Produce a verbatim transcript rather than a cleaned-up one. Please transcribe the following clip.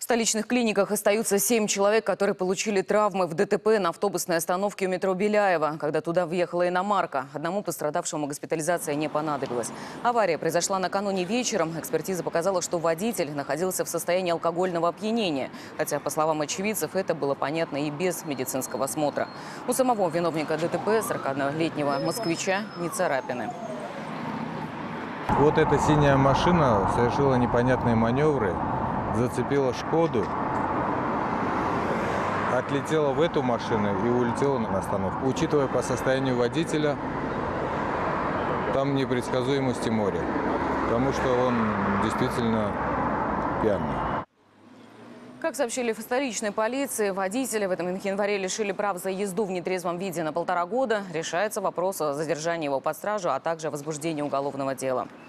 столичных клиниках остаются семь человек, которые получили травмы в ДТП на автобусной остановке у метро Беляева, когда туда въехала иномарка. Одному пострадавшему госпитализация не понадобилась. Авария произошла накануне вечером. Экспертиза показала, что водитель находился в состоянии алкогольного опьянения. Хотя, по словам очевидцев, это было понятно и без медицинского осмотра. У самого виновника ДТП, сорокаоднолетнего москвича, не царапины. Вот эта синяя машина совершила непонятные маневры, зацепила «Шкоду», отлетела в эту машину и улетела на остановку. Учитывая по состоянию водителя, там непредсказуемости моря, потому что он действительно пьяный. Как сообщили в столичной полиции, водителя в этом январе лишили прав за езду в нетрезвом виде на полтора года. Решается вопрос о задержании его под стражу, а также о возбуждении уголовного дела.